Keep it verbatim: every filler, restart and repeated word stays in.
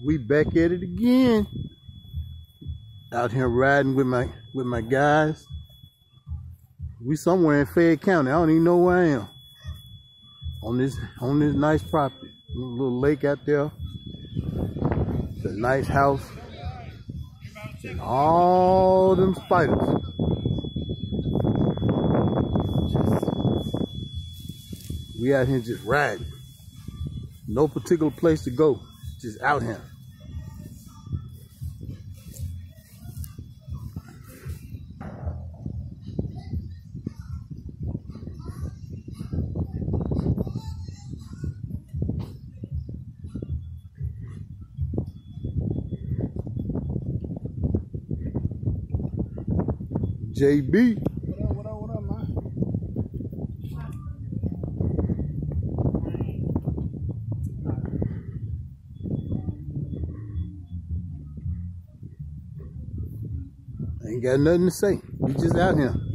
We back at it again. Out here riding with my with my guys. We somewhere in Fayette County. I don't even know where I am. On this on this nice property. A little lake out there. It's a nice house. And all them spiders. Just, we out here just riding. No particular place to go. Just out here. J B. What up, what up, what up, man? Ain't got nothing to say. We just out here.